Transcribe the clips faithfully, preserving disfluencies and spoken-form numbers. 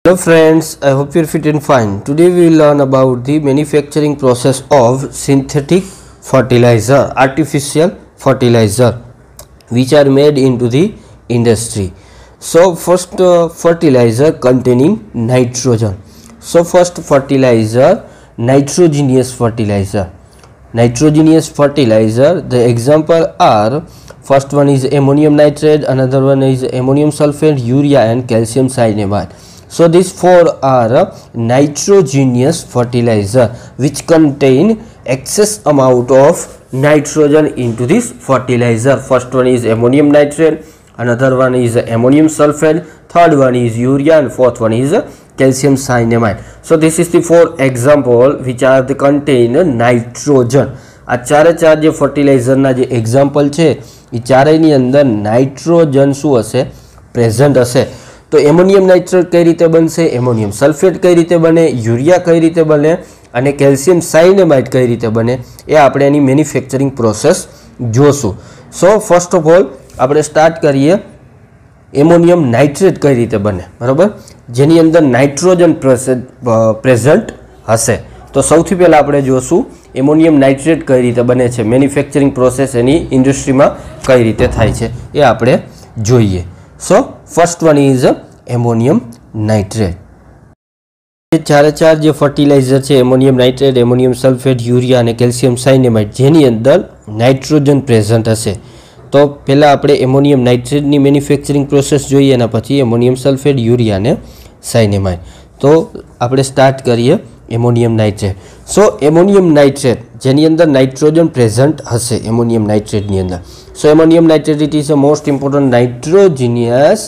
Hello friends, I hope you're fit and fine. Today we will learn about the manufacturing process of synthetic fertilizer, artificial fertilizer, which are made into the industry. So first uh, fertilizer containing nitrogen. So first fertilizer, nitrogenous fertilizer. Nitrogenous fertilizer, the example are, first one is ammonium nitrate, another one is ammonium sulfate, urea and calcium cyanamide. So these four are nitrogenous fertilizer which contain excess amount of nitrogen into this fertilizer. First one is ammonium nitrate, another one is ammonium sulfate, third one is urea and fourth one is calcium cyanamide. So this is the four example which are the contain nitrogen. આ ચારે ચાર જે ફર્ટિલાઇઝરના જે example છે એ ચારેયની અંદર nitrogen શું હશે? Present હશે. તો એમોનિયમ નાઇટ્રેટ કઈ રીતે બનશે, એમોનિયમ સલ્ફેટ કઈ રીતે બને, યુરિયા કઈ રીતે બને અને કેલ્શિયમ સાયનેમાઇડ કઈ રીતે બને એ આપણે એની મેન્યુફેક્ચરિંગ પ્રોસેસ જોશું. સો ફર્સ્ટ ઓફ ઓલ આપણે સ્ટાર્ટ કરીએ એમોનિયમ નાઇટ્રેટ કઈ રીતે બને, બરાબર, જેની અંદર નાઇટ્રોજન પ્રેઝન્ટ હશે. તો સૌથી પહેલાં આપણે જોશું એમોનિયમ નાઇટ્રેટ કઈ રીતે બને છે, મેન્યુફેક્ચરિંગ પ્રોસેસ એની ઇન્ડસ્ટ્રીમાં કઈ રીતે થાય છે એ આપણે જોઈએ. So first one is ammonium nitrate. ચારે ચાર જે ફર્ટિલાઇઝર છે ammonium nitrate, ammonium sulphate, urea અને કેલ્શિયમ સાયનેમાઇડ જેની અંદર નાઇટ્રોજન પ્રેઝન્ટ હશે. તો પહેલાં આપણે એમોનિયમ નાઇટ્રેટની મેન્યુફેક્ચરિંગ પ્રોસેસ જોઈએ, એના પછી એમોનિયમ સલ્ફેટ, યુરિયા અને સાયનેમાઇડ. તો આપણે સ્ટાર્ટ કરીએ ammonium nitrate. So ammonium nitrate જેની અંદર નાઇટ્રોજન પ્રેઝન્ટ હશે એમોનિયમ નાઇટ્રેટની અંદર. So ammonium nitrate it is a most important nitrogenous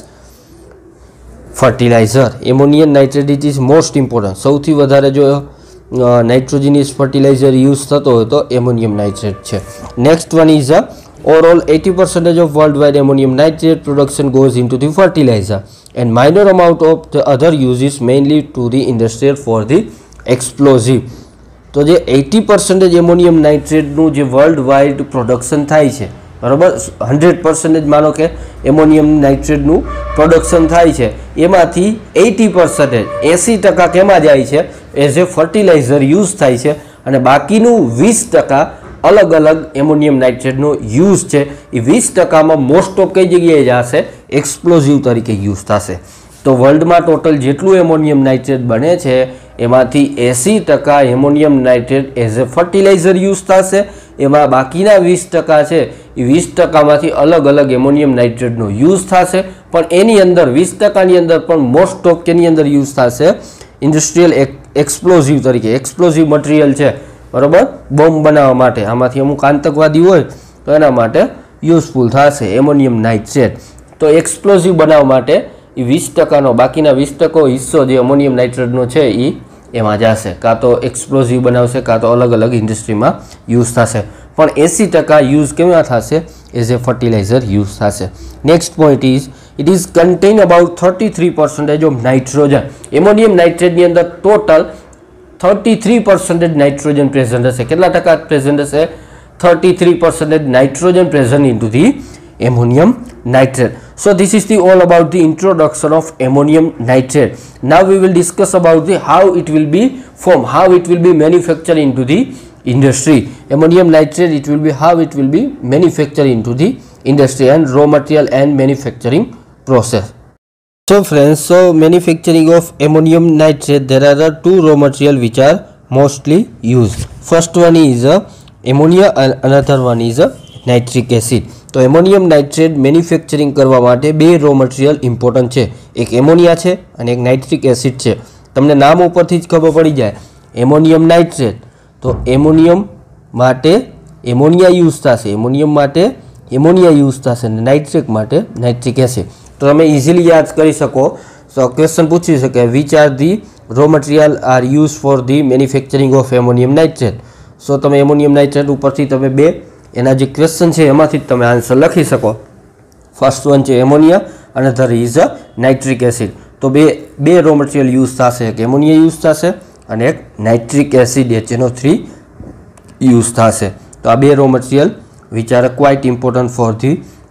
fertiliser. Ammonium nitrate it is most important, સૌથી વધારે જો નાઇટ્રોજિનિયસ ફર્ટિલાઇઝર યુઝ થતો હોય તો એમોનિયમ નાઇટ્રેટ છે. Next one is a overall eighty percent of worldwide ammonium nitrate production goes into the fertilizer and minor amount of the other uses mainly to the industrial for the explosive. તો જે eighty percentage ammonium નાઇટ્રેટનું જે world wide production થાય છે, બરાબર, hundred percentage માનો કે ammonium નાઇટ્રેટનું production થાય છે, એમાંથી એટી પર્સન્ટેજ એંસી ટકા કેમાં જાય છે? એઝ એ ફર્ટિલાઇઝર યુઝ થાય છે અને બાકીનું વીસ ટકા અલગ અલગ એમોનિયમ નાઇટ્રેટનો યુઝ છે. એ વીસ ટકામાં મોસ્ટ ઓફ કઈ જગ્યાએ જશે? એક્સપ્લોઝિવ તરીકે યુઝ થશે. તો વર્લ્ડમાં ટોટલ જેટલું એમોનિયમ નાઇટ્રેટ બને છે એમાંથી એંસી ટકા ammonium nitrate as a fertiliser use થશે. એમાં બાકીના વીસ ટકા છે એ વીસ ટકામાંથી અલગ અલગ એમોનિયમ નાઇટ્રેટનો યુઝ થશે. પણ એની અંદર વીસ ટકાની અંદર પણ મોસ્ટ ઓફ કેની અંદર યુઝ થશે? ઇન્ડસ્ટ્રીયલ એક્સપ્લોઝિવ તરીકે. એક્સપ્લોઝિવ મટીરિયલ છે, બરાબર, બોમ્બ બનાવવા માટે, આમાંથી અમુક આતંકવાદી હોય તો એના માટે યુઝફુલ થશે એમોનિયમ નાઇટ્રેટ. તો એક્સપ્લોઝિવ બનાવવા માટે એ વીસ ટકાનો બાકીના વીસ ટકો હિસ્સો જે એમોનિયમ નાઇટ્રેટનો છે એ એમાં જશે, કાં તો એક્સપ્લોઝિવ બનાવશે કાં તો અલગ અલગ ઇન્ડસ્ટ્રીમાં યુઝ થશે. પણ એંસી ટકા યુઝ કેમાં થશે? એઝ એ ફર્ટિલાઇઝર યુઝ થશે. Next point is it is contain about thirty three percentage of nitrogen. Ammonium નાઇટ્રેટની અંદર total thirty three percentage nitrogen present હશે. કેટલા ટકા પ્રેઝન્ટ હશે? Thirty three percentage nitrogen present into the ammonium nitrate. So this is the all about the introduction of ammonium nitrate. Now we will discuss about the how it will be formed, how it will be manufactured into the industry. Ammonium nitrate, it will be how it will be manufactured into the industry and raw material and manufacturing process. So friends, so manufacturing of ammonium nitrate, there are the two raw material which are mostly used. First one is uh, ammonia and another one is uh, nitric acid. તો ammonium nitrate manufacturing કરવા માટે બે raw material important છે. એક ammonia છે અને એક nitric acid છે. તમને નામ ઉપરથી જ ખબર પડી જાય એમોનિયમ નાઇટ્રેટ, તો એમોનિયમ માટે એમોનિયા યુઝ થશે, એમોનિયમ માટે એમોનિયા યુઝ થશે અને નાઇટ્રિક માટે નાઇટ્રિક એસિડ. તો તમે ઇઝીલી યાદ કરી શકો. સો ક્વેશ્ચન પૂછી શકે which are the raw material are use for the manufacturing of ammonium nitrate. So તમે એમોનિયમ નાઇટ્રેટ ઉપરથી તમે બે એના જે ક્વેશ્ચન છે એમાંથી જ તમે આન્સર લખી શકો. ફર્સ્ટ વન છે એમોનિયા અને other is a nitric acid. તો બે બે રો મટીરિયલ યુઝ થશે, એક એમોનિયા યુઝ થશે અને એક nitric acid H N O three use થશે. તો આ બે raw material which are quite important for the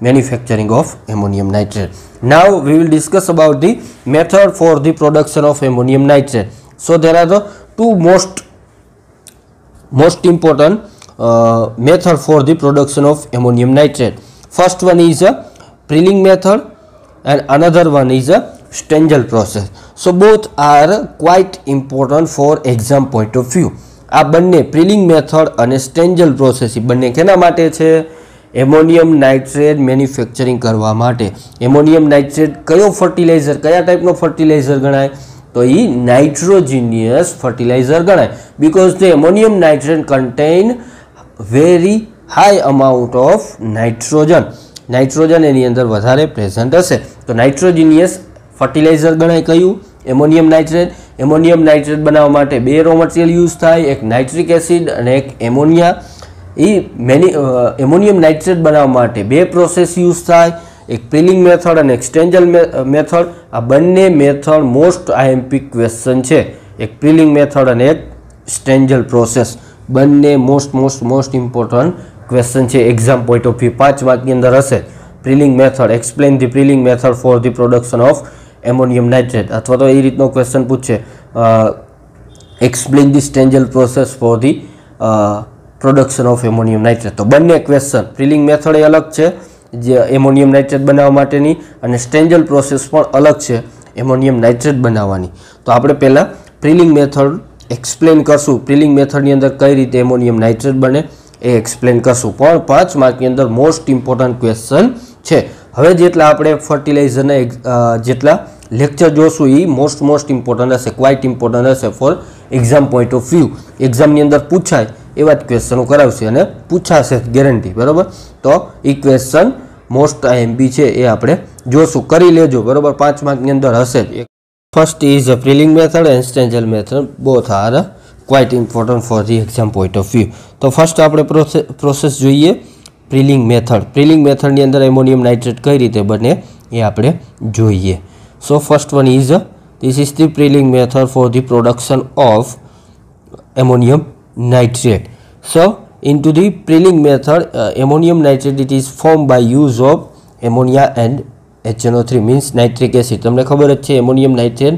manufacturing of ammonium nitrate. Now we will discuss about the method for the production of ammonium nitrate. So there are the two most most important uh, method for the production of ammonium nitrate. First one is a Prilling method and another one is a Stengel process. So both are quite important for exam point of view. આ બંને પ્રિલિંગ method અને સ્ટેન્જલ process બંને કેના માટે છે? Ammonium nitrate manufacturing કરવા માટે. Ammonium nitrate કયો ફર્ટિલાઇઝર, કયા ટાઈપનો ફર્ટિલાઇઝર ગણાય? તો એ નાઇટ્રોજીનિયસ ફર્ટિલાઇઝર ગણાય, because the ammonium nitrate contain very high amount of nitrogen. Nitrogen એની અંદર વધારે પ્રેઝન્ટ હશે તો નાઇટ્રોજીનિયસ ફર્ટિલાઇઝર ગણાય. કયું? Ammonium nitrate. એમોનિયમ નાઇટ્રેટ બનાવવા માટે બે રો મટીરિયલ યુઝ થાય, એક નાઇટ્રિક એસિડ અને એક એમોનિયા. એ મેની એમોનિયમ નાઇટ્રેટ બનાવવા માટે બે પ્રોસેસ યુઝ થાય, એક પ્રિલિંગ મેથડ અને એક સ્ટેન્જલ મેથડ. આ બંને મેથડ મોસ્ટ આઈએમપી ક્વેશ્ચન છે, એક પ્રિલિંગ મેથડ અને એક સ્ટેન્જલ પ્રોસેસ. બંને most most most important question છે એક્ઝામ પોઈન્ટ ઓફ વ્યૂ. પાંચ માર્કની અંદર હશે. Prilling method, explain the prilling method for the production of ammonium nitrate, અથવા તો એ રીતનો ક્વેશ્ચન પૂછે explain the Stengel process for the production of ammonium nitrate. તો બંને ક્વેશ્ચન, પ્રિલિંગ મેથડ એ અલગ છે જે એમોનિયમ નાઇટ્રેટ બનાવવા માટેની, અને સ્ટેન્જલ પ્રોસેસ પણ અલગ છે એમોનિયમ નાઇટ્રેટ બનાવવાની. તો આપણે પહેલાં પ્રિલિંગ મેથડ એક્સપ્લેન કરશું. પ્રિલિંગ મેથડની અંદર કઈ રીતે એમોનિયમ નાઇટ્રેટ બને એ એક્સપ્લેન કરશું, પણ પાંચ માર્કની અંદર મોસ્ટ ઇમ્પોર્ટન્ટ ક્વેશ્ચન છે. હવે જેટલા આપણે ફર્ટિલાઇઝરના જેટલા લેક્ચર જોશું એ મોસ્ટ મોસ્ટ ઇમ્પોર્ટન્ટ હશે, ક્વાઇટ ઇમ્પોર્ટન્ટ હશે for exam point of view. એક્ઝામની અંદર પૂછાય એવા જ ક્વેશ્ચનો કરાવશે અને પૂછાશે ગેરંટી, બરાબર. તો એ ક્વેશ્ચન મોસ્ટ આઈએમપી છે એ આપણે જોશું, કરી લેજો, બરાબર. પાંચ માર્કની અંદર હશે જ. First is a prilling method and Stengel method, both are quite important for the exam point of view. તો ફર્સ્ટ આપણે પ્રોસેસ જોઈએ પ્રિલિંગ મેથડ. પ્રિલિંગ મેથડની અંદર એમોનિયમ નાઇટ્રેટ કઈ રીતે બને એ આપણે જોઈએ. So first one is this is the prilling method for the production of ammonium nitrate. So into the Prilling method, uh, ammonium nitrate it is formed by use of ammonia and H N O three means nitric acid. તમને ખબર જ છે ammonium nitrate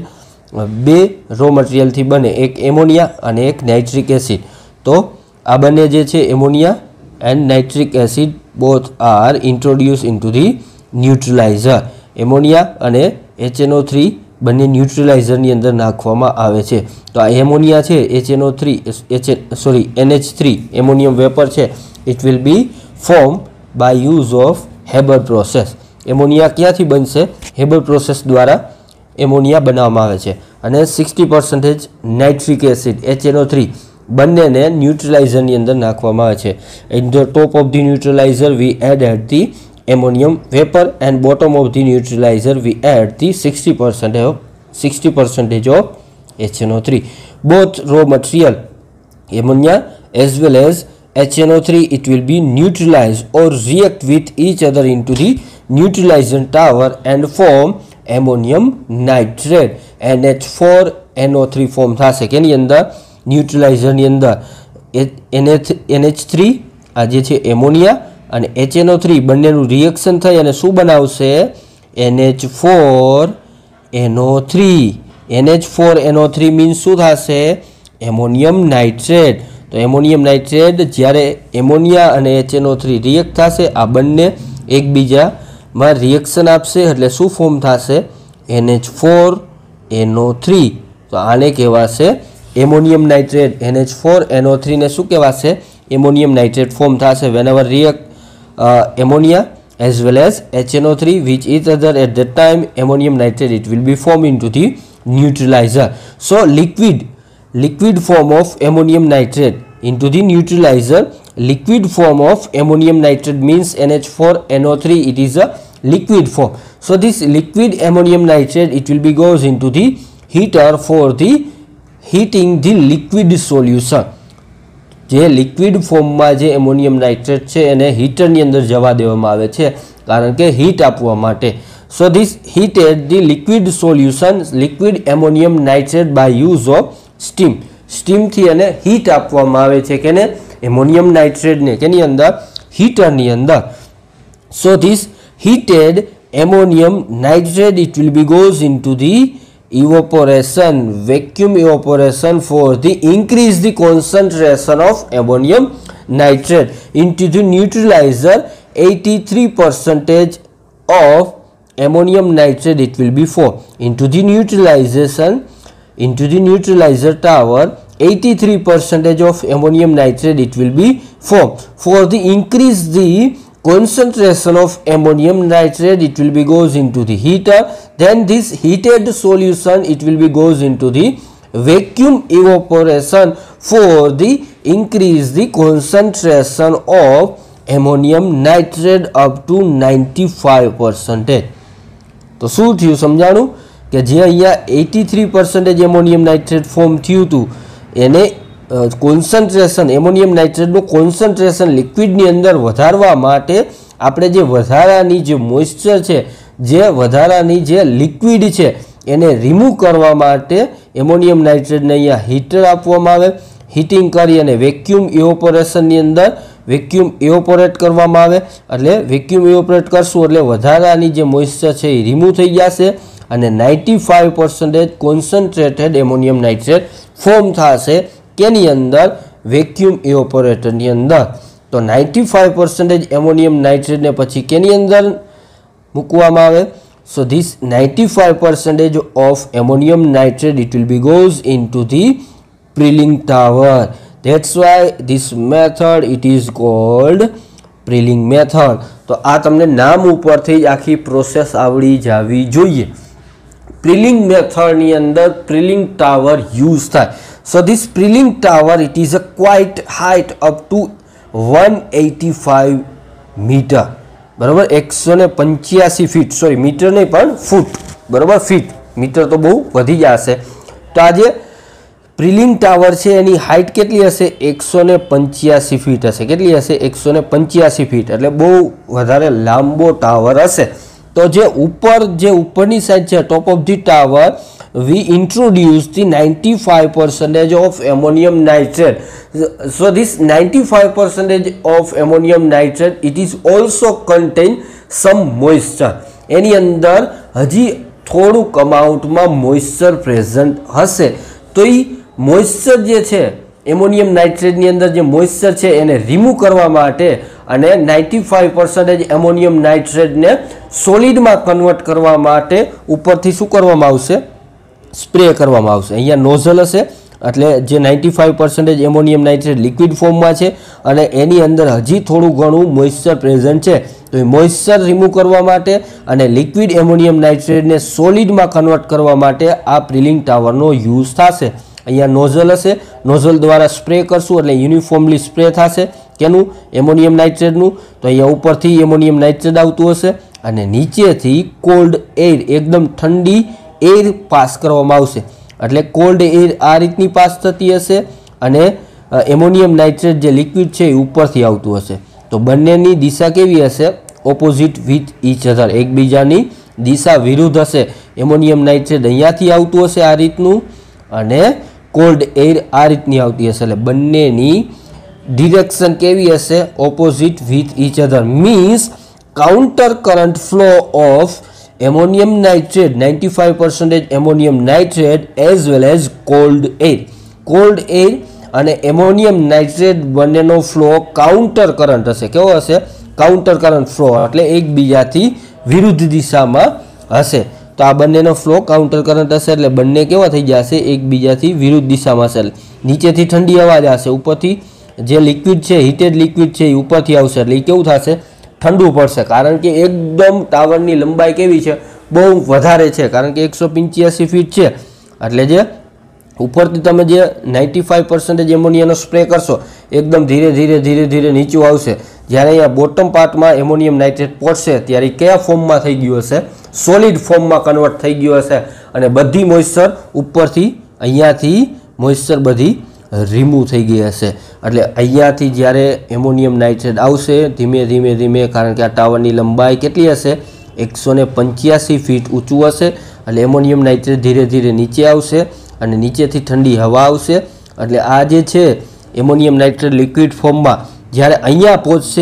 બે raw મટીરિયલથી બને, એક ammonia અને એક નાઇટ્રિક એસિડ. તો આ બંને જે છે ammonia and nitric acid both are introduce into the neutraliser. Ammonia અને એચ એન ઓ થ્રી બંને ન્યુટ્રલાઇઝરની અંદર નાખવામાં આવે છે. તો આ એમોનિયા છે H N O three H sorry N H three ammonium vapour છે, it will be form by use of Haber process. Ammonia ક્યાંથી બનશે? હેબર પ્રોસેસ દ્વારા એમોનિયા બનાવવામાં આવે છે. અને sixty percentage nitric acid H N O three બંનેને ન્યુટ્રલાઇઝરની અંદર નાખવામાં આવે છે. In the top of the neutraliser we add at the ammonium vapor and bottom of the neutralizer we add the sixty percent of sixty percentage of H N O three. Both raw material ammonia as well as H N O three it will be neutralized or react with each other into the neutralization tower and form ammonium nitrate. N H four N O three form થશે કેની અંદર? ન્યુટ્રલાઇઝર ની અંદર N H three આ જે છે ammonia અને H N O three બંનેનું રિએક્શન થઈ અને શું બનાવશે? N H four N O three. N H four N O three means શું થશે? Ammonium nitrate. તો એમોનિયમ નાઇટ્રેટ જ્યારે એમોનિયા અને H N O three react થશે, આ બંને એકબીજામાં રિએક્શન આપશે એટલે શું ફોર્મ થશે? N H four N O three. તો આને કહેવાશે ammonium nitrate. N H four N O three ને શું કહેવાશે? એમોનિયમ નાઇટ્રેટ ફોર્મ થશે whenever react uh, ammonia as well as H N O three which each other at that time ammonium nitrate it will be formed into the neutralizer. So liquid liquid form of ammonium nitrate into the neutralizer, liquid form of ammonium nitrate means N H four N O three, it is a liquid form. So this liquid ammonium nitrate it will be goes into the heater for the heating the liquid solution. જે liquid ફોર્મમાં જે ammonium nitrate છે એને હીટરની અંદર જવા દેવામાં આવે છે કારણ કે હીટ આપવા માટે. So this heated the liquid solution liquid ammonium nitrate by use of steam. સ્ટીમથી એને હીટ આપવામાં આવે છે કેને? એમોનિયમ નાઇટ્રેટને કેની અંદર? હીટરની અંદર. So this heated ammonium nitrate, it will be goes into the evaporation, vacuum evaporation for the increase the concentration of ammonium nitrate into the neutralizer. Eighty-three percentage of ammonium nitrate it will be for into the neutralization into the neutralizer tower. Eighty-three percentage of ammonium nitrate it will be for for the increase the concentration of ammonium nitrate, it will be goes into the heater. Then this heated solution it will be goes into the vacuum evaporation for the increase the concentration of ammonium nitrate up to ninety-five percentage. तो શું થયું સમજાણું કે જે અહીંયા eighty-three percentage ammonium nitrate form થયું હતું એને કોન્સન્ટ્રેશન એમોનિયમ નાઇટ્રેટનું કોન્સન્ટ્રેશન લિક્વિડની અંદર વધારવા માટે આપણે જે વધારાની જે મોઇસ્ચર છે જે વધારાની જે લિક્વિડ છે એને રિમૂવ કરવા માટે એમોનિયમ નાઇટ્રેટને અહીંયા હીટર આપવામાં આવે. હીટિંગ કરી અને વેક્યુમ ઇવોપોરેશનની અંદર વેક્યુમ ઇવોપોરેટ કરવામાં આવે એટલે વેક્યુમ ઇવોપોરેટ કરશું એટલે વધારાની જે મોઇસ્ચર છે એ રિમૂવ થઈ જશે અને ninety-five percent concentrated ammonium nitrate form થશે કેની અંદર વેક્યુમ ઇવોપોરેટરની અંદર. તો ninety-five percent એમોનિયમ નાઇટ્રેટને પછી કેની અંદર મૂકવામાં આવે. So this ninety-five percent of ammonium nitrate it will be goes into the Prilling tower. That's why this method it is called Prilling method. તો આ તમને નામ ઉપરથી જ આખી પ્રોસેસ આવડી જાવી જોઈએ. Prilling method ની અંદર Prilling tower use થાય. So this Prilling tower it is a quite height up to one eighty-five meter. બરાબર એકસો ને પંચ્યાસી ફીટ સોરી મીટર નહીં પણ ફૂટ બરાબર ફીટ મીટર તો બહુ વધી જશે. તો આજે પ્રિલિંગ ટાવર છે એની હાઇટ કેટલી હશે એકસો ને પંચ્યાસી ફીટ હશે. કેટલી હશે એકસો ને પંચ્યાસી ફીટ એટલે બહુ વધારે લાંબો ટાવર હશે. તો જે ઉપર જે ઉપરની સાઈડ છે top of the tower we introduce the ninety-five percent of ammonium nitrate. So this ninety-five percent of ammonium nitrate it is also contain some moisture. એની અંદર હજી થોડુંક અમાઉન્ટમાં મોઇસ્ચર પ્રેઝન્ટ હશે. તો એ મોઇસ્ચર જે છે એમોનિયમ નાઇટ્રેટની અંદર જે મોઇસ્ચર છે એને રિમૂવ કરવા માટે અને ninety-five percent એમોનિયમ નાઇટ્રેટને સોલિડમાં કન્વર્ટ કરવા માટે ઉપરથી શું કરવામાં આવશે સ્પ્રે કરવામાં આવશે. અહીંયા નોઝલ હશે એટલે જે ninety-five percent ammonium nitrate liquid ફોર્મમાં છે અને એની અંદર હજી થોડું ઘણું મોઇસ્ચર પ્રેઝન્ટ છે તો એ મોઇસ્ચર રિમૂવ કરવા માટે અને લિક્વિડ એમોનિયમ નાઇટ્રેટને સોલિડમાં કન્વર્ટ કરવા માટે આ પ્રિલિંગ ટાવરનો યુઝ થશે. અહીંયા નોઝલ હશે નોઝલ દ્વારા સ્પ્રે કરશું એટલે યુનિફોર્મલી સ્પ્રે થશે કેનું એમોનિયમ નાઇટ્રેટનું. તો અહીંયા ઉપરથી એમોનિયમ નાઇટ્રેટ આવતું હશે અને નીચેથી કોલ્ડ એર એકદમ ઠંડી એર પાસ કરવામાં આવશે એટલે કોલ્ડ એર આ રીતની પાસ થતી હશે અને એમોનિયમ નાઇટ્રેટ જે લિક્વિડ છે એ ઉપરથી આવતું હશે. તો બંનેની દિશા કેવી હશે ઓપોઝિટ વિથ ઈચ અધર એકબીજાની દિશા વિરુદ્ધ હશે. એમોનિયમ નાઇટ્રેટ અહીંયાથી આવતું હશે આ રીતનું અને કોલ્ડ એર આ રીતની આવતી હશે એટલે બંનેની ડિરેક્શન કેવી હશે opposite with each other means counter current flow of ammonium nitrate ninety-five percent ammonium nitrate as well as cold air. cold air અને ammonium nitrate બંનેનો ફ્લો કાઉન્ટર કરંટ હશે. કેવો હશે કાઉન્ટર કરંટ ફ્લો એટલે એકબીજાથી વિરુદ્ધ દિશામાં હશે. તો આ બંનેનો ફ્લો કાઉન્ટર કરંટ હશે એટલે બંને કેવા થઈ જશે એકબીજાથી વિરુદ્ધ દિશામાં હશે. નીચેથી ઠંડી હવા જશે ઉપરથી જે લિક્વિડ છે હીટેડ લિક્વિડ છે એ ઉપરથી આવશે એટલે એ કેવું થશે ઠંડુ પડશે કારણ કે એકદમ ટાવરની લંબાઈ કેવી છે બહુ વધારે છે કારણ કે એકસો પંચ્યાસી ફીટ છે એટલે જે ઉપરથી તમે જે ninety-five percent એમોનિયાનો સ્પ્રે કરશો એકદમ ધીરે ધીરે ધીરે ધીરે નીચું આવશે. જ્યારે અહીંયા બોટમ પાર્ટમાં એમોનિયમ નાઇટ્રેટ પહોંચશે ત્યારે કયા ફોર્મમાં થઈ ગયું હશે સોલિડ ફોર્મમાં કન્વર્ટ થઈ ગયું હશે અને બધી મોઇસ્ચર ઉપરથી અહીંયાથી મોઇસ્ચર બધી રિમૂવ થઈ ગઈ હશે. એટલે અહીંયાથી જ્યારે એમોનિયમ નાઇટ્રેટ આવશે ધીમે ધીમે ધીમે કારણ કે આ ટાવરની લંબાઈ કેટલી હશે એકસો ને પંચ્યાસી ફીટ ઊંચું હશે એટલે એમોનિયમ નાઇટ્રેટ ધીરે ધીરે નીચે આવશે અને નીચેથી ઠંડી હવા આવશે એટલે આ જે છે એમોનિયમ નાઇટ્રેટ લિક્વિડ ફોર્મમાં જ્યારે અહીંયા પહોંચશે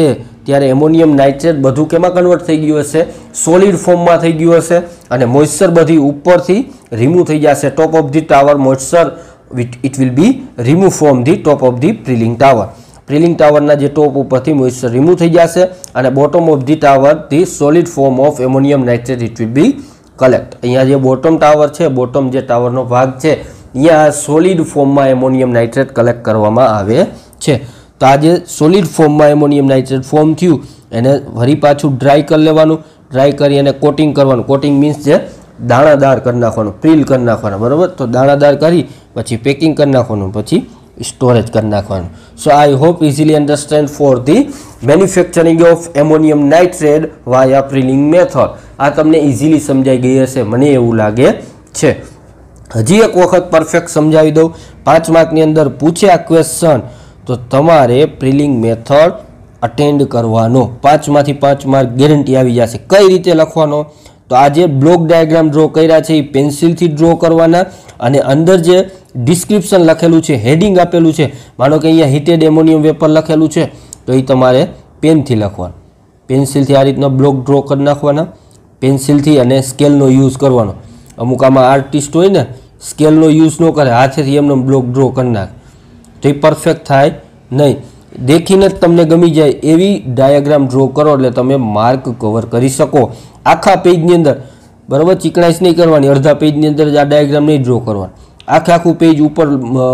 ત્યારે એમોનિયમ નાઇટ્રેટ બધું કેમાં કન્વર્ટ થઈ ગયું હશે? સોલિડ ફોર્મમાં થઈ ગયું હશે અને મોઇશ્ચર બધી ઉપરથી રિમૂવ થઈ જશે. Top of the tower moisture it will be remove from the top of the prilling tower. Prilling ટાવરના જે ટોપ ઉપરથી મોઇશ્ચર રિમૂવ થઈ જશે અને bottom of the tower the solid form of ammonium nitrate it will be collect. અહીંયા જે bottom tower છે, bottom જે ટાવરનો ભાગ છે, અહીંયા સોલિડ ફોર્મમાં એમોનિયમ નાઇટ્રેટ કલેક્ટ કરવામાં આવે છે. તો આ જે સોલિડ ફોર્મમાં એમોનિયમ નાઇટ્રેટ ફોર્મ થયું એને ફરી પાછું ડ્રાય કરી લેવાનું. ડ્રાય કરી અને કોટિંગ કરવાનું. કોટિંગ મીન્સ જે દાણાદાર કરી નાખવાનું, પ્રીલ કરી નાખવાનું, બરાબર. તો દાણાદાર કરી પછી પેકિંગ કરી નાખવાનું, પછી સ્ટોરેજ કરી નાખવાનું. So I hope easily understand for the manufacturing of ammonium nitrate via prilling method. આ તમને ઇઝીલી સમજાઈ ગઈ હશે, મને એવું લાગે છે. હજી એક વખત પરફેક્ટ સમજાવી દઉં. પાંચ માર્કની અંદર પૂછે આ ક્વેશ્ચન તો તમારે પ્રિલિંગ મેથડ અટેન્ડ કરવાનો. પાંચમાંથી પાંચ માર્ક ગેરંટી આવી જશે. કઈ રીતે લખવાનો? તો આ જે બ્લોક ડાયાગ્રામ ડ્રો કર્યા છે એ પેન્સિલથી ડ્રો કરવાના અને અંદર જે ડિસ્ક્રિપ્શન લખેલું છે, હેડિંગ આપેલું છે, માનો કે અહીંયા હીટેડ એમોનિયમ વેપર લખેલું છે તો એ તમારે પેનથી લખવાનું. પેન્સિલથી આ રીતના બ્લોક ડ્રો કરી નાખવાના પેન્સિલથી અને સ્કેલનો યુઝ કરવાનો. અમુક આમાં આર્ટિસ્ટ હોય ને સ્કેલનો યુઝ ન કરે, હાથેથી એમનો બ્લોક ડ્રો કરી નાખે તો એ પરફેક્ટ થાય નહીં. દેખીને જ તમને ગમી જાય એવી ડાયાગ્રામ ડ્રો કરો એટલે તમે માર્ક કવર કરી શકો આખા પેજની અંદર, બરાબર. ચીકણાઈશ નહીં કરવાની. અડધા પેજની અંદર જ આ ડાયાગ્રામ નહીં ડ્રો કરવાનું. આખે આખું પેજ ઉપર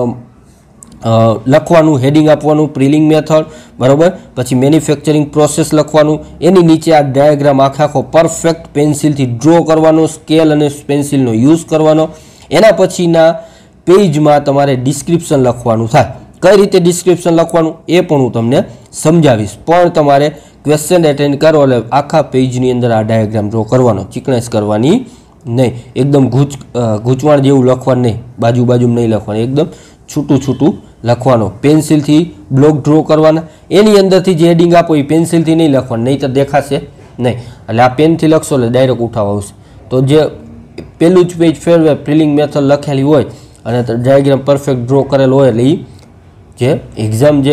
લખવાનું, હેડિંગ આપવાનું, પ્રિલિંગ મેથડ, બરાબર. પછી મેન્યુફેક્ચરિંગ પ્રોસેસ લખવાનું, એની નીચે આ ડાયાગ્રામ આખે આખો પરફેક્ટ પેન્સિલથી ડ્રો કરવાનો, સ્કેલ અને પેન્સિલનો યુઝ કરવાનો. એના પછીના પેજમાં તમારે ડિસ્ક્રિપ્શન લખવાનું થાય. કઈ રીતે ડિસ્ક્રિપ્શન લખવાનું એ પણ હું તમને સમજાવીશ, પણ તમારે ક્વેશ્ચન એટેન્ડ કરો એટલે આખા પેજની અંદર આ ડાયાગ્રામ ડ્રો કરવાનો, ચીકણાઈશ કરવાની નહીં. એકદમ ગૂંચ ગૂંચવાણ જેવું લખવાનું નહીં, બાજુ બાજુ નહીં લખવાનું, એકદમ છૂટું છૂટું લખવાનું. પેન્સિલથી બ્લોક ડ્રો કરવાના, એની અંદરથી જે હેડિંગ આપો એ પેન્સિલથી નહીં લખવાનું, નહીં તો દેખાશે નહીં. એટલે આ પેનથી લખશો એટલે ડાયરેક્ટ ઉઠાવ આવશે. તો જે પેલું જ પેજ ફેરવે પ્રિલિંગ મેથડ લખેલી હોય અને ડાયાગ્રામ પરફેક્ટ ડ્રો કરેલો હોય એટલે એ જે એક્ઝામ જે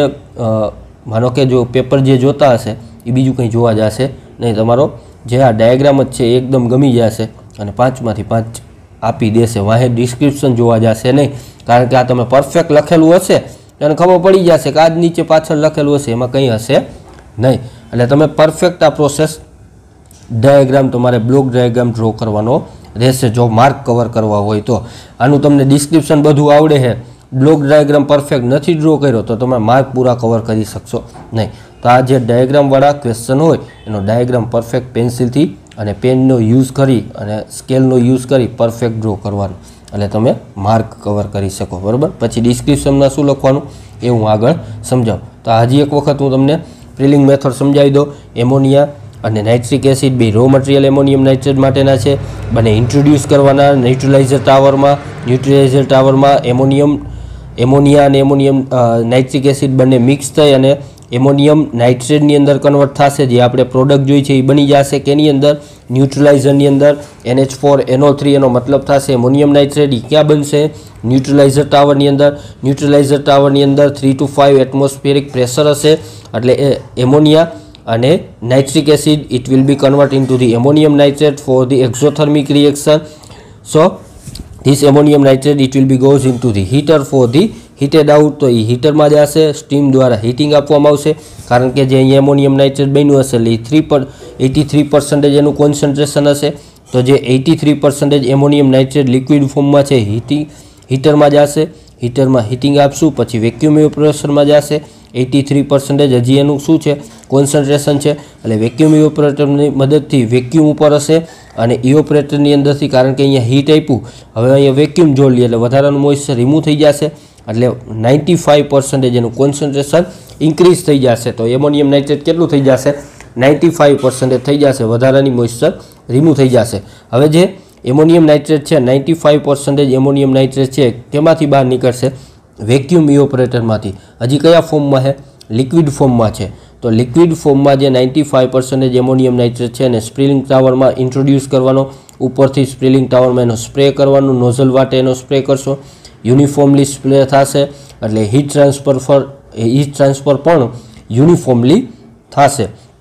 માનો કે જો પેપર જે જોતા હશે એ બીજું કંઈ જોવા જશે નહીં. તમારો જે આ ડાયાગ્રામ જ છે એ એકદમ ગમી જશે અને પાંચમાંથી પાંચ આપી દેશે. વાહે ડિસ્ક્રિપ્શન જોવા જશે નહીં, કારણ કે આ તમે પરફેક્ટ લખેલું હશે અને ખબર પડી જશે કે આ જ નીચે પાછળ લખેલું હશે, એમાં કંઈ હશે નહીં. એટલે તમે પરફેક્ટ આ પ્રોસેસ ડાયાગ્રામ તમારે બ્લોક ડાયાગ્રામ ડ્રો કરવાનો રહેશે જો માર્ક કવર કરવા હોય તો. આનું તમને ડિસ્ક્રિપ્શન બધું આવડે છે, બ્લોક ડાયાગ્રામ પરફેક્ટ નથી ડ્રો કર્યો તો તમે માર્ક પૂરા કવર કરી શકશો નહીં. તો આ જે ડાયાગ્રામવાળા ક્વેશ્ચન હોય એનો ડાયાગ્રામ પરફેક્ટ પેન્સિલથી અને પેનનો યુઝ કરી અને સ્કેલનો યુઝ કરી પરફેક્ટ ડ્રો કરવાનો એટલે તમે માર્ક કવર કરી શકો, બરાબર. પછી ડિસ્ક્રિપ્શનમાં શું લખવાનું એ હું આગળ સમજાવું. તો હજી એક વખત હું તમને પ્રિલિંગ મેથડ સમજાવી દઉં. એમોનિયા અને નાઇટ્રિક એસિડ બે રો મટીરિયલ એમોનિયમ નાઇટ્રેટ માટેના છે. બંને ઇન્ટ્રોડ્યુસ કરવાના ન્યુટ્રલાઇઝર ટાવરમાં. ન્યુટ્રલાઇઝર ટાવરમાં એમોનિયમ એમોનિયા અને એમોનિયમ નાઇટ્રિક એસિડ બંને મિક્સ થઈ અને એમોનિયમ નાઇટ્રેટની અંદર કન્વર્ટ થશે. જે આપણે પ્રોડક્ટ જોઈ છે એ બની જશે કે એની અંદર ન્યુટ્રલાઇઝરની અંદર N H four N O three એનો મતલબ થશે એમોનિયમ નાઇટ્રેટ. એ ક્યાં બનશે? ન્યુટ્રલાઇઝર ટાવરની અંદર. ન્યુટ્રલાઇઝર ટાવરની અંદર three to five atmospheric pressure હશે એટલે એ એમોનિયા અને nitric acid it will be convert into the ammonium nitrate for the exothermic reaction. So this ammonium nitrate it will be goes into the heater for the heated out. તો એ હીટરમાં જશે, steam દ્વારા heating આપવામાં આવશે, કારણ કે જે અહીંયા એમોનિયમ નાઇટ્રેટ બન્યું હશે એટલે એ થ્રી પર એટી થ્રી પર્સન્ટેજ એનું કોન્સન્ટ્રેશન હશે. તો જે eighty three percentage ammonium nitrate liquid ફોર્મમાં છે હિટિંગ હીટરમાં જશે. હીટરમાં હીટિંગ આપશું પછી વેક્યુમ ઇવેપોરેશનમાં જશે. એટી થ્રી પર્સન્ટેજ હજી એનું શું છે? કોન્સન્ટ્રેશન છે. એટલે વેક્યુમ ઇવેપોરેટરની મદદથી વેક્યુમ ઉપર હશે અને ઇવેપોરેટરની અંદરથી, કારણ કે અહીંયા હીટ આપ્યું, હવે અહીંયા વેક્યુમ જોડી એટલે વધારાનું મોઇશ્ચર રિમૂવ થઈ જશે એટલે નાઇન્ટી ફાઇવ પર્સન્ટેજ એનું કોન્સન્ટ્રેશન ઇન્ક્રીઝ થઈ જશે. તો એમોનિયમ નાઇટ્રેટ કેટલું થઈ જશે? નાઇન્ટી ફાઇવ પર્સન્ટેજ થઈ જશે, વધારાની મોઇશ્ચર રિમૂવ થઈ જશે. હવે જે એમોનિયમ નાઇટ્રેટ છે ninety five percentage ammonium nitrate છે કેમાંથી બહાર નીકળશે? વેક્યુમ ઇવેપોરેટરમાંથી. હજી કયા ફોર્મમાં છે? લિક્વિડ ફોર્મમાં છે. તો લિક્વિડ ફોર્મમાં જે ninety five percentage ammonium nitrate છે એને સ્પ્રિલિંગ ટાવરમાં ઇન્ટ્રોડ્યુસ કરવાનો. ઉપરથી સ્પ્રિલિંગ ટાવરમાં એનો સ્પ્રે કરવાનું, નોઝલ વાટે એનો સ્પ્રે કરશો, યુનિફોર્મલી સ્પ્રે થશે એટલે હીટ ટ્રાન્સફર ફર હીટ ટ્રાન્સફર પણ યુનિફોર્મલી થશે.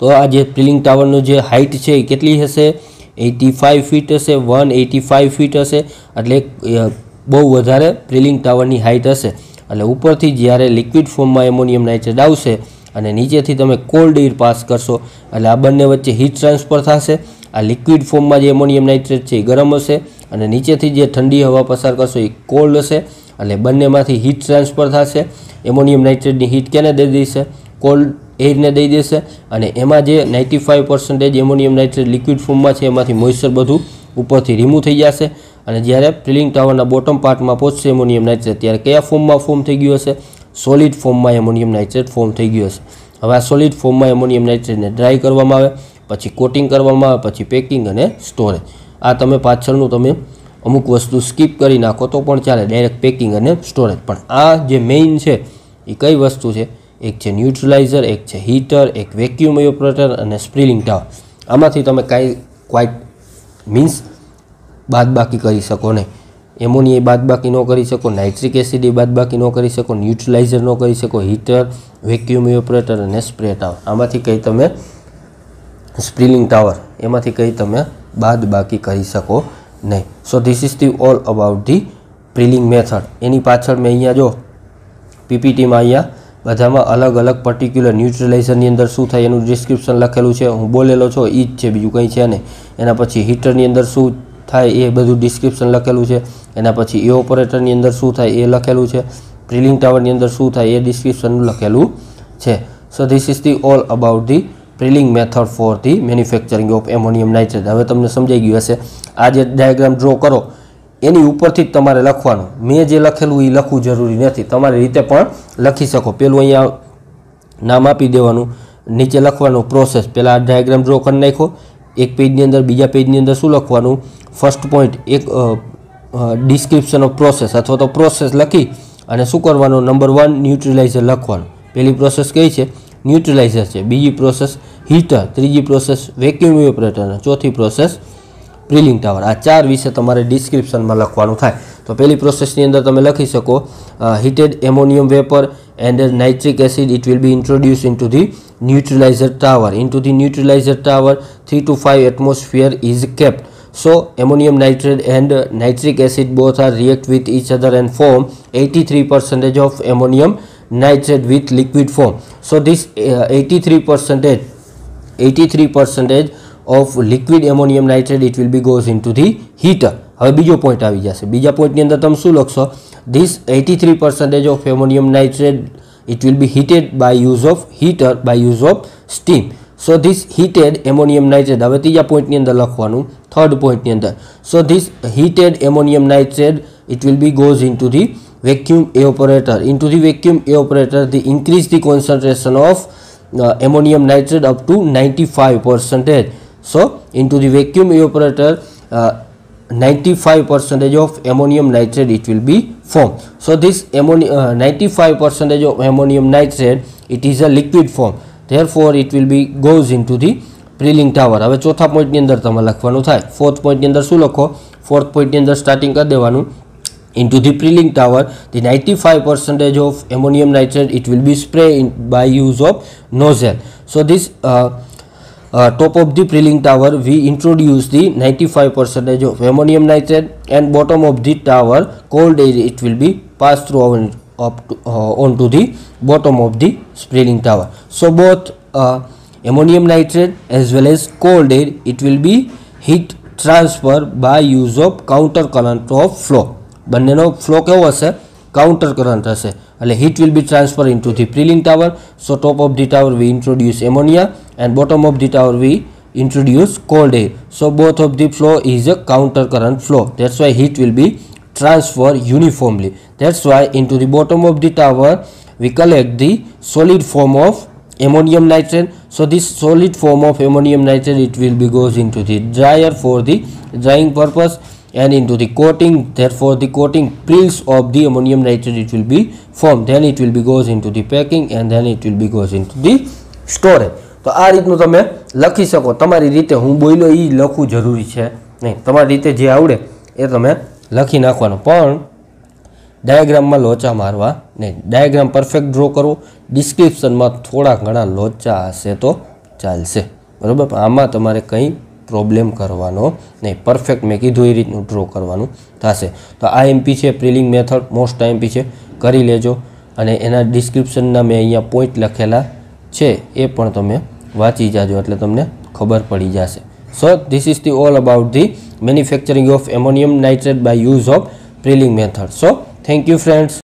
તો આ જે પ્રિલિંગ ટાવરનું જે હાઇટ છે એ કેટલી હશે? એટી ફાઇવ ફીટ હશે, વન એટી ફાઇવ ફીટ હશે. એટલે બહુ વધારે પ્રિલિંગ ટાવરની હાઇટ હશે. એટલે ઉપરથી જ્યારે લિક્વિડ ફોર્મમાં એમોનિયમ નાઇટ્રેટ આવશે અને નીચેથી તમે કોલ્ડ એર પાસ કરશો એટલે આ બંને વચ્ચે હીટ ટ્રાન્સફર થશે. આ લિક્વિડ ફોર્મમાં જે એમોનિયમ નાઇટ્રેટ છે એ ગરમ હશે અને નીચેથી જે ઠંડી હવા પસાર કરશો એ કોલ્ડ હશે. એટલે બંનેમાંથી હીટ ટ્રાન્સફર થશે. એમોનિયમ નાઇટ્રેટની હીટ કેને દઈ દેશે? કોલ્ડ એરને દઈ દેશે. અને એમાં જે ninety five percentage ammonium nitrate liquid ફોર્મમાં છે એમાંથી મોઇસ્ચર બધું ઉપરથી રિમૂવ થઈ જશે. અને જ્યારે પ્રિલિંગ ટાવરના બોટમ પાર્ટમાં પહોંચશે એમોનિયમ નાઇટ્રેટ ત્યારે કયા ફોર્મમાં ફોર્મ થઈ ગયું હશે? સોલિડ ફોર્મમાં એમોનિયમ નાઇટ્રેટ ફોર્મ થઈ ગયું હશે. હવે આ સોલિડ ફોર્મમાં એમોનિયમ નાઇટ્રેટને ડ્રાય કરવામાં આવે, પછી કોટિંગ કરવામાં આવે, પછી પેકિંગ અને સ્ટોરેજ. આ તમે પાછળનું તમે અમુક વસ્તુ સ્કીપ કરી નાખો તો પણ ચાલે, ડાયરેક્ટ પેકિંગ અને સ્ટોરેજ. પણ આ જે મેઇન છે એ કઈ વસ્તુ છે? એક છે ન્યુટ્રલાઇઝર, એક છે હીટર, એક વેક્યુમ ઇવેપોરેટર અને સ્પ્રિલિંગ ટાવર. આમાંથી તમે કાંઈ ક્વાઇટ મીન્સ બાદબાકી કરી શકો નહીં. એમોનિયા બાદબાકી ન કરી શકો, નાઇટ્રિક એસિડ બાદબાકી ન કરી શકો, ન્યુટ્રલાઇઝર ન કરી શકો, હીટર, વેક્યુમ ઇવેપોરેટર અને સ્પ્રે ટાવર આમાંથી કંઈ તમે સ્પ્રિલિંગ ટાવર એમાંથી કંઈ તમે બાદબાકી કરી શકો નહીં. So this is the all about the prilling method. એની પાછળ મેં અહીંયા જો પીપીટીમાં અહીંયા બધામાં અલગ અલગ પર્ટિક્યુલર ન્યુટ્રલાઇઝરની અંદર શું થાય એનું ડિસ્ક્રિપ્શન લખેલું છે. હું બોલેલો છો એ જ છે, બીજું કંઈ છે નહીં. એના પછી હીટરની અંદર શું થાય એ બધું ડિસ્ક્રિપ્શન લખેલું છે. એના પછી ઇવેપોરેટરની અંદર શું થાય એ લખેલું છે. પ્રિલિંગ ટાવરની અંદર શું થાય એ ડિસ્ક્રિપ્શન લખેલું છે. So this is the all about the prilling method for the manufacturing of ammonium nitrate. હવે તમને સમજાઈ ગયું હશે. આ જે ડાયાગ્રામ ડ્રો કરો એની ઉપરથી જ તમારે લખવાનું. મેં જે લખેલું એ લખવું જરૂરી નથી, તમારી રીતે પણ લખી શકો. પેલું અહીંયા નામ આપી દેવાનું, નીચે લખવાનું પ્રોસેસ. પહેલાં આ ડાયાગ્રામ ડ્રો કરી નાખો એક પેજની અંદર. બીજા પેજની અંદર શું લખવાનું? ફર્સ્ટ પોઈન્ટ એક ડિસ્ક્રિપ્શન ઓફ પ્રોસેસ અથવા તો પ્રોસેસ લખી અને શું કરવાનું? નંબર વન ન્યુટ્રલાઇઝર લખવાનું. પહેલી પ્રોસેસ કઈ છે? ન્યુટ્રલાઇઝર છે. બીજી પ્રોસેસ હીટર, ત્રીજી પ્રોસેસ વેક્યુમ ઇવેપોરેટર, ચોથી પ્રોસેસ પ્રિલિંગ ટાવર. આ ચાર વિશે તમારે ડિસ્ક્રિપ્શનમાં લખવાનું થાય. તો પહેલી પ્રોસેસની અંદર તમે લખી શકો heated ammonium vapour and nitric acid it will be introduce into the neutralizer tower. Into the neutralizer tower three to five atmosphere is kept. So ammonium nitrate and nitric acid both are react with each other and form eighty-three percent of ammonium nitrate with liquid form. So this uh, eighty-three percent eighty-three percent of liquid ammonium nitrate it will be goes into the heater. હવે બીજો point આવી જશે. બીજા પોઈન્ટની અંદર તમે શું લખશો? This eighty-three percent of ammonium nitrate it will be heated by use of heater by use of steam. So this heated ammonium nitrate, હવે ત્રીજા પોઈન્ટની અંદર લખવાનું, થર્ડ પોઈન્ટની અંદર. So this heated ammonium nitrate it will be goes into the vacuum evaporator. Into the vacuum evaporator they increase the concentration of uh, ammonium nitrate up to ninety-five percent. So into the vacuum evaporator uh, ninety-five percent of ammonium nitrate it will be formed. So this ammonium uh, ninety-five percent of ammonium nitrate it is a liquid form. Therefore it will be goes into the prilling tower. હવે ચોથા પોઈન્ટની અંદર તમે લખવાનું થાય. Fourth પોઈન્ટની અંદર શું લખો? ફોર્થ પોઈન્ટની અંદર સ્ટાર્ટિંગ કરી દેવાનું. Into the preling tower the ninety-five percent of ammonium nitrate it will be sprayed in by use of nozzle. So this uh, uh, top of the preling tower we introduce the ninety-five percent of ammonium nitrate and bottom of the tower cold air it will be passed through on, up to, uh, onto the bottom of the preling tower. So both uh, ammonium nitrate as well as cold air it will be heat transfer by use of counter current of flow. બંનેનો flow કેવો હશે? Counter current હશે. એટલે heat will be transfer into the prilling tower. So top of the tower we introduce ammonia and bottom of the tower we introduce cold air. So both of the flow is a counter current flow. That's why heat will be transferred uniformly. That's why into the bottom of the tower we collect the solid form of ammonium nitrate. So this solid form of ammonium nitrate it will be goes into the dryer for the drying purpose and into the coating. Therefore the coating pills of the ammonium nitrate it will be formed. Then it will be goes into the packing and then it will be goes into the storage. તો આ રીતનું તમે લખી શકો. તમારી રીતે હું બોલ્યો એ લખવું જરૂરી છે નહીં. તમારી રીતે જે આવડે એ તમે લખી નાખવાનું, પણ ડાયાગ્રામમાં લોચા મારવા નહીં. ડાયાગ્રામ પરફેક્ટ ડ્રો કરવો. ડિસ્ક્રિપ્શનમાં થોડા ઘણા લોચા હશે તો ચાલશે, બરાબર. પણ આમાં તમારે કંઈ પ્રોબ્લેમ કરવાનો નહીં, પરફેક્ટ મેં કીધું એ રીતનું ડ્રો કરવાનું થશે. તો આ એમપી છે પ્રિલિંગ મેથડ, મોસ્ટ આઈએમપી છે, કરી લેજો. અને એના ડિસ્ક્રિપ્શનના મેં અહીંયા પોઈન્ટ લખેલા છે એ પણ તમે વાંચી જાજો એટલે તમને ખબર પડી જશે. So this is the all about the manufacturing of ammonium nitrate by use of prilling method. So thank you friends.